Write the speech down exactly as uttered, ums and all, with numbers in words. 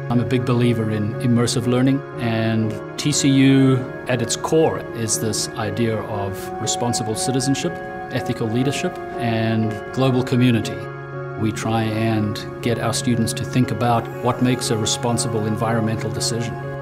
I'm a big believer in immersive learning, and T C U at its core is this idea of responsible citizenship, ethical leadership, and global community. We try and get our students to think about what makes a responsible environmental decision.